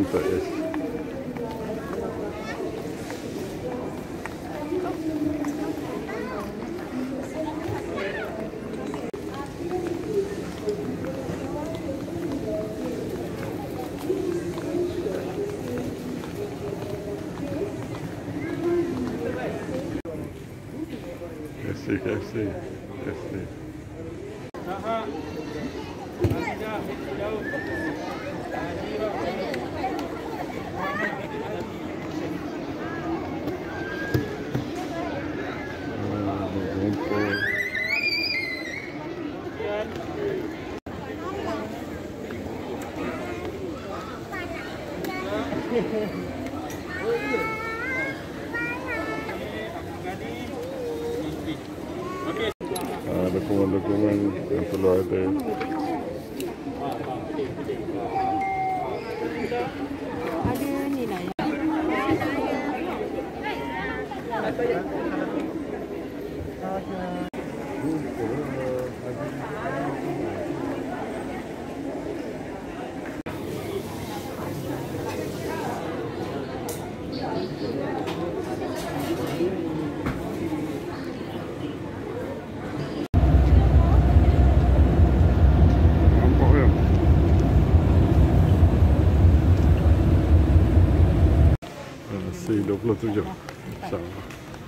untuk es. KFC. Dokumen-dokumen yang perlu ada. Ada ni lah ya. C27 InsyaAllah.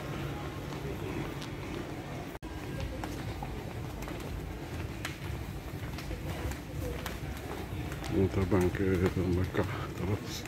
Terbang ke Mecca terus.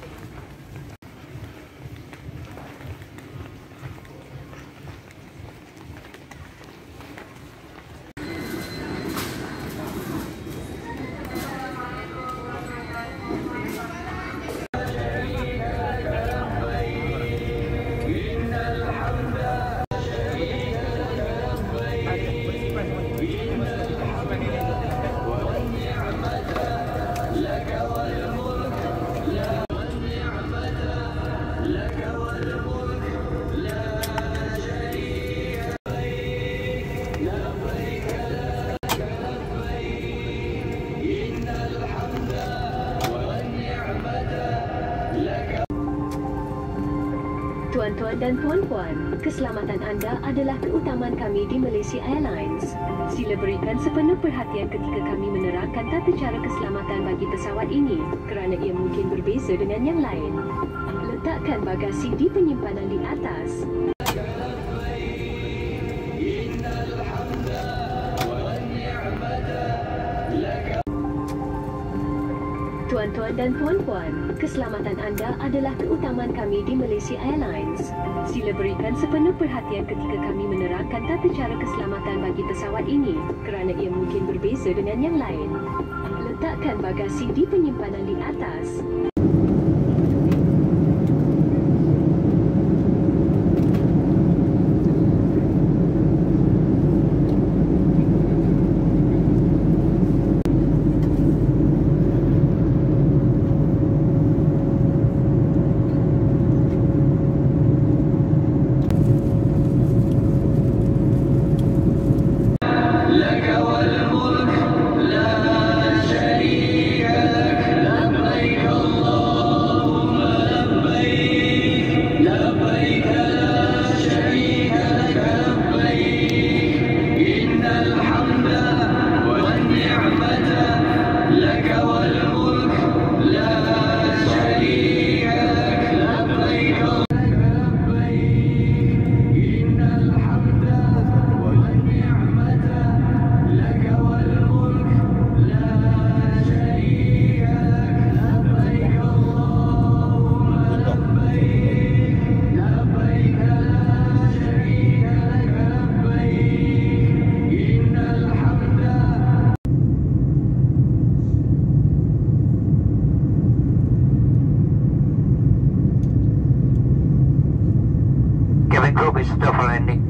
Tuan-tuan dan puan-puan, keselamatan anda adalah keutamaan kami di Malaysia Airlines. Sila berikan sepenuh perhatian ketika kami menerangkan tata cara keselamatan bagi pesawat ini kerana ia mungkin berbeza dengan yang lain. Letakkan bagasi di penyimpanan di atas. Tuan-tuan dan puan-puan, keselamatan anda adalah keutamaan kami di Malaysia Airlines. Sila berikan sepenuh perhatian ketika kami menerangkan tata cara keselamatan bagi pesawat ini kerana ia mungkin berbeza dengan yang lain. Letakkan bagasi di penyimpanan di atas. Group is still for landing.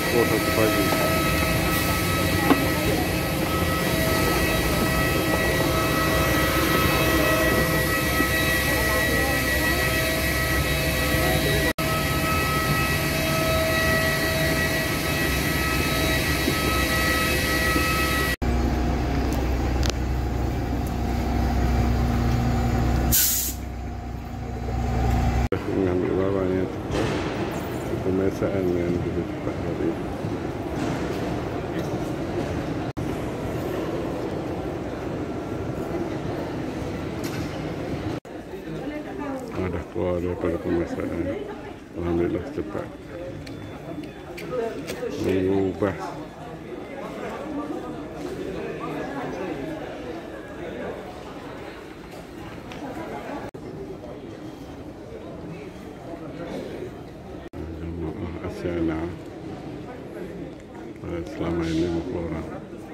pukul 1 pagi. Mengambil barang yang cepat, pemeriksaan yang juga cepat tadi. Dah keluar daripada pemeriksaan, alhamdulillah cepat. Menunggu bas. Assalamualaikum. Selama ini 50 orang.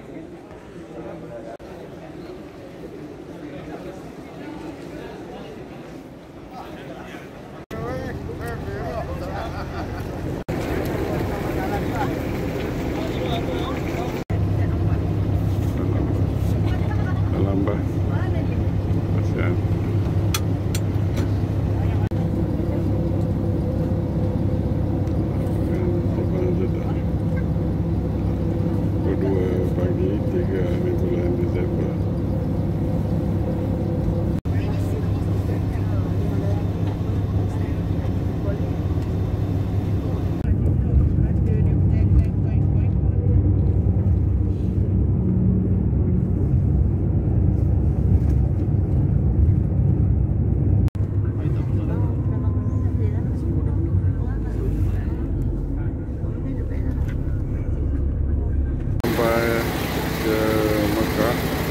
Dalam bas. Kasihan. Pagi 3 bulan Disember. Sampai ke Mecca.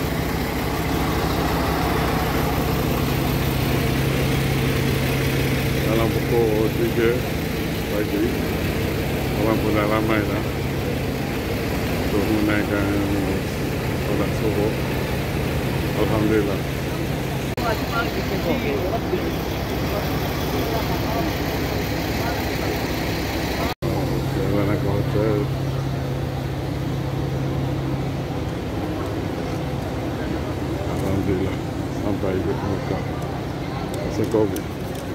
Dalam pukul 3 pagi. Orang pun dah ramai dah untuk menunaikan solat subuh. Alhamdulillah. Jalan ke hotel. Alhamdulillah sampai ke Mecca. Assalamualaikum.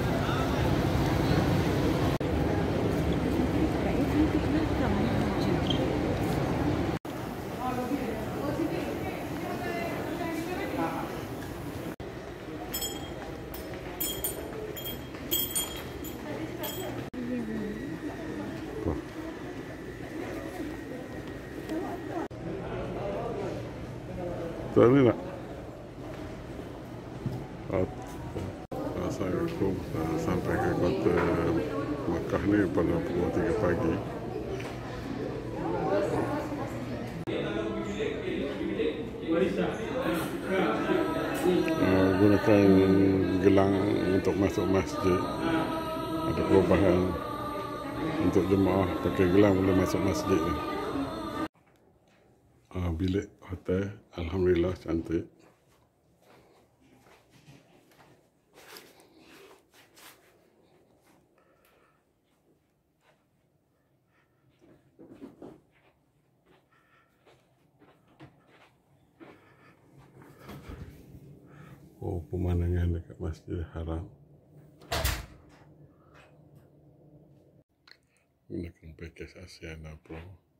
Tahu ni tak? Assalamualaikum. Sampai ke kota Mecca ni pada pukul 3 pagi. Gunakan gelang untuk masuk masjid. Ada perubahan untuk jemaah pakai gelang boleh masuk masjid. Bilik hotel alhamdulillah cantik. Oh, pemandangan dekat Masjidil Haram. Gunakan package Asiana Pro.